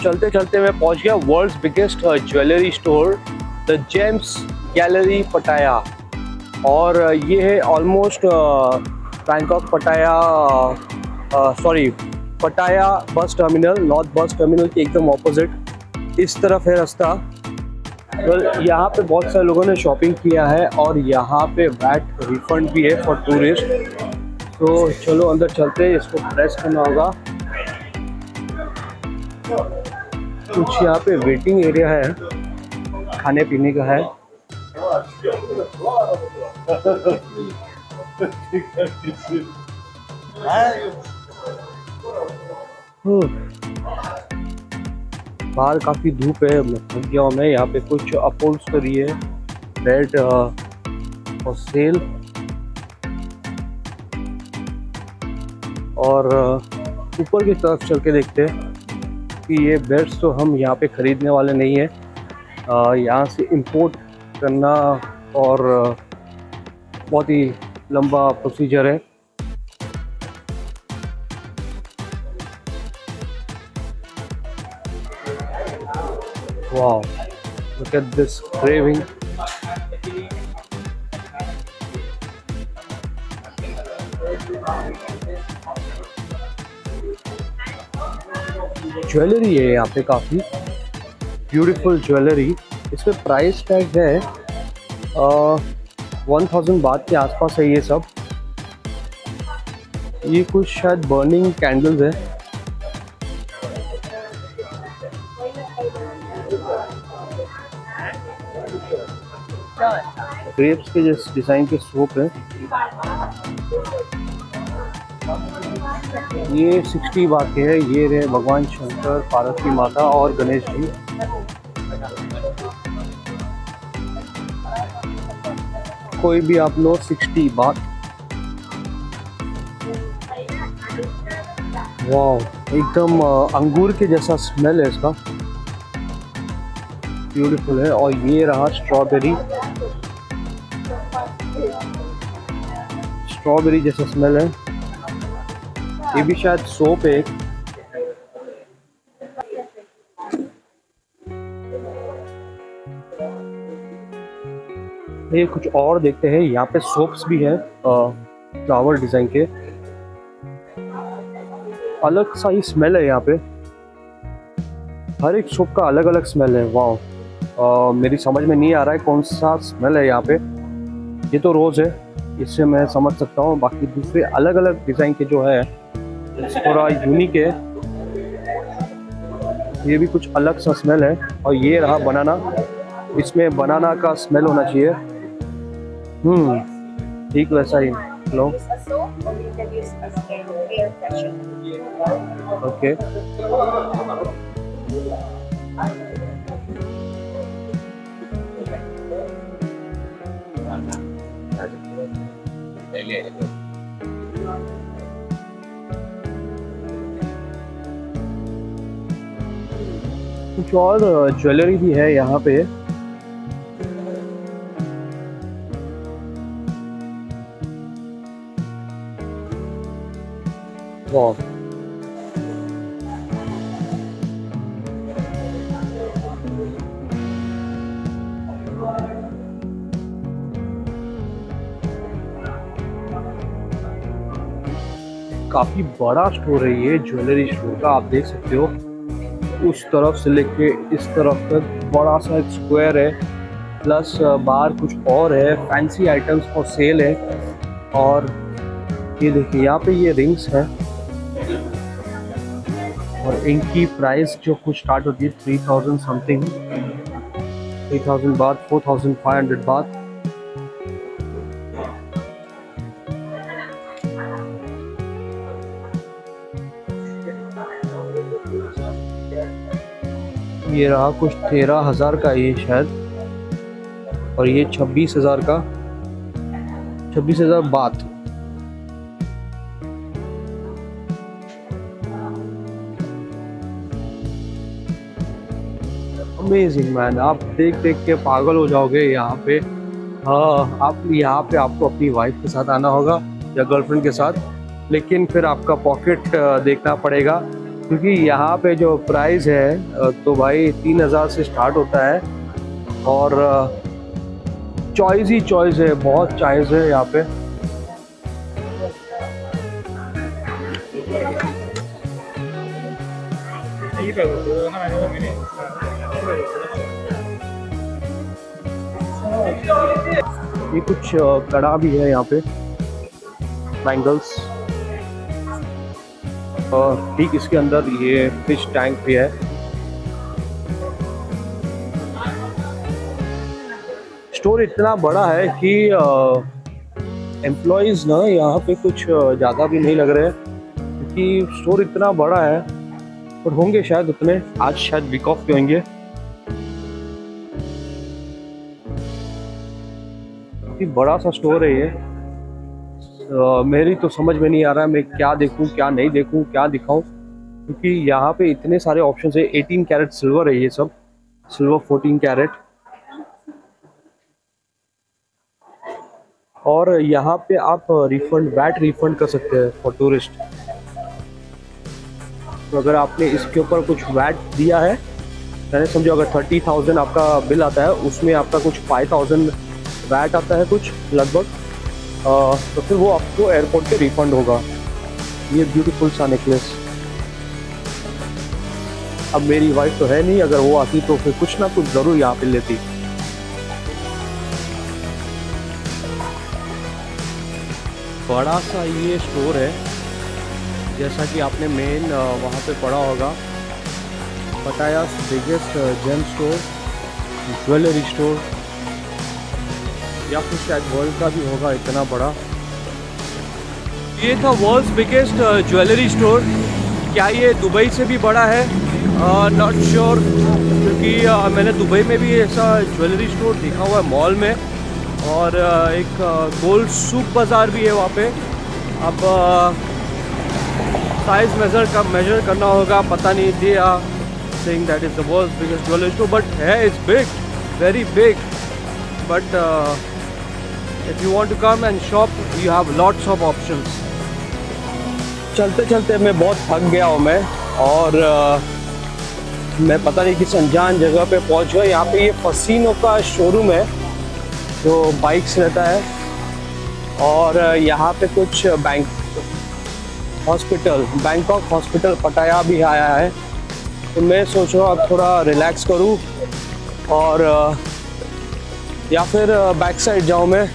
चलते चलते मैं पहुंच गया world's biggest jewellery store the Gems Gallery Pattaya. और ये है ऑलमोस्ट बैंकॉक पटाया bus terminal, north bus terminal के एकदम ऑपोजिट इस तरफ है रास्ता। तो यहाँ पे बहुत सारे लोगों ने शॉपिंग किया है और यहाँ पे वैट रिफंड भी है फॉर टूरिस्ट। तो चलो अंदर चलते हैं, इसको प्रेस करना होगा। कुछ यहाँ पे वेटिंग एरिया है, खाने पीने का है। बाहर काफ़ी धूप है, थक गया हूँ मैं। यहाँ पे कुछ अपहोल्स्टरी है, बेड और सेल। और ऊपर की तरफ चल के देखते हैं कि ये बेड्स तो हम यहाँ पे ख़रीदने वाले नहीं है, यहाँ से इंपोर्ट करना और बहुत ही लंबा प्रोसीजर है। Wow, look at this carving. Jewellery है यहाँ पे, काफ़ी ब्यूटीफुल ज्वेलरी। इसमें प्राइस टैग है 1000 बात के आसपास है ये सब। ये कुछ शायद बर्निंग कैंडल्स है। ग्रेप्स के जैसे डिज़ाइन के सोप है। ये 60 बात के है। ये रहे भगवान शंकर, पार्वती माता और गणेश जी। कोई भी आप लो 60 बात। वाह, एकदम अंगूर के जैसा स्मेल है इसका, ब्यूटीफुल है। और ये रहा स्ट्रॉबेरी जैसा स्मेल है। ये भी शायद सोप है। ये कुछ और देखते हैं। यहाँ पे सोप्स भी है फ्लावर डिजाइन के, अलग सा ही स्मेल है यहाँ पे। हर एक सोप का अलग अलग स्मेल है। वाह, मेरी समझ में नहीं आ रहा है कौन सा स्मेल है यहाँ पे। ये तो रोज है, इससे मैं समझ सकता हूँ। बाकी दूसरे अलग अलग डिजाइन के जो है थोड़ा यूनिक है। ये भी कुछ अलग सा स्मेल है। और ये रहा बनाना, इसमें बनाना का स्मेल होना चाहिए। ठीक वैसा ही। लो, ओके। कुछ और ज्वेलरी भी है यहाँ पे। वाह, काफी बड़ा स्टोर है ये ज्वेलरी स्टोर का। आप देख सकते हो उस तरफ से लेके इस तरफ तक बड़ा सा एक स्क्वायर है। प्लस बाहर कुछ और है, फैंसी आइटम्स और सेल है। और ये देखिए यहाँ पे ये रिंग्स है और इनकी प्राइस जो कुछ स्टार्ट होती है 3000 समथिंग, 3000 बात, 4500 बात। ये रहा कुछ 13,000 का ये शायद। और ये 26,000 का, 26,000 बात। अमेजिंग मैन, आप देख देख के पागल हो जाओगे यहाँ पे। हाँ, आप यहाँ पे आपको अपनी वाइफ के साथ आना होगा या गर्लफ्रेंड के साथ, लेकिन फिर आपका पॉकेट देखना पड़ेगा क्योंकि यहाँ पे जो प्राइस है तो भाई 3,000 से स्टार्ट होता है और चॉइस ही चॉइस है, बहुत चॉइस है यहाँ पे। ये कुछ कड़ा भी है यहाँ पे, बैंगल्स, और ठीक इसके अंदर ये फिश टैंक भी है। स्टोर इतना बड़ा है कि एम्प्लॉयज़ ना यहाँ पे कुछ ज़्यादा भी नहीं लग रहे हैं, क्योंकि स्टोर इतना बड़ा है। और होंगे शायद उतने, आज शायद वीक ऑफ पे होंगे। काफ़ी बड़ा सा स्टोर है ये। मेरी तो समझ में नहीं आ रहा है मैं क्या देखूं, क्या नहीं देखूं, क्या दिखाऊं, क्योंकि यहाँ पे इतने सारे ऑप्शंस है। 18 कैरेट सिल्वर है ये सब, सिल्वर 14 कैरेट। और यहाँ पे आप वैट रिफंड कर सकते हैं फॉर टूरिस्ट। तो अगर आपने इसके ऊपर कुछ वैट दिया है, मैंने समझो अगर 30,000 आपका बिल आता है, उसमें आपका कुछ 5,000 वैट आता है कुछ लगभग, तो फिर वो आपको एयरपोर्ट पे रिफंड होगा। ये ब्यूटीफुल सा नेकलेस। अब मेरी वाइफ तो है नहीं, अगर वो आती तो फिर कुछ ना कुछ ज़रूर यहाँ पे लेती। बड़ा सा ये स्टोर है, जैसा कि आपने मेन वहाँ पे पढ़ा होगा, Pattaya's biggest gem store, jewellery store, या फिर शायद वर्ल्ड का भी होगा इतना बड़ा। ये था वर्ल्ड्स बिगेस्ट ज्वेलरी स्टोर। क्या ये दुबई से भी बड़ा है? नॉट श्योर, क्योंकि मैंने दुबई में भी ऐसा ज्वेलरी स्टोर देखा हुआ है मॉल में, और एक गोल्ड सूक बाज़ार भी है वहाँ पे। अब साइज़ मेजर करना होगा, पता नहीं। They are saying that is the world's biggest jewellery store, but है it's big, very big. But if you want to come and shop, you have lots of options. चलते चलते मैं बहुत थक गया हूँ मैं, और मैं पता नहीं किस अनजान जगह पे पहुँच गया। यहाँ पे ये फसीनो का शोरूम है जो बाइक्स रहता है, और यहाँ पे कुछ बैंकॉक हॉस्पिटल पटाया भी आया है। तो मैं सोच रहा हूँ अब थोड़ा रिलैक्स करूँ, और या फिर बैक साइड जाऊँ मैं।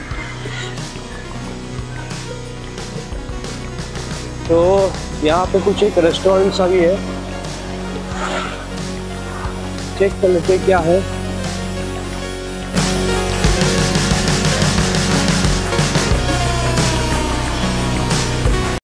तो यहाँ पे कुछ एक रेस्टोरेंट सा भी है, चेक कर लेते क्या है।